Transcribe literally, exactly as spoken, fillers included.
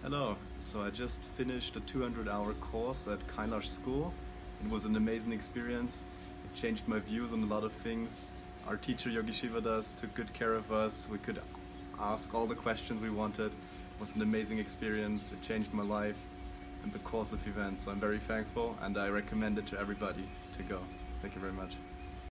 Hello, so I just finished a two hundred hour course at Kailash School. It was an amazing experience. It changed my views on a lot of things. Our teacher Yogi Shivadas took good care of us. We could ask all the questions we wanted. It was an amazing experience. It changed my life and the course of events. So I'm very thankful and I recommend it to everybody to go. Thank you very much.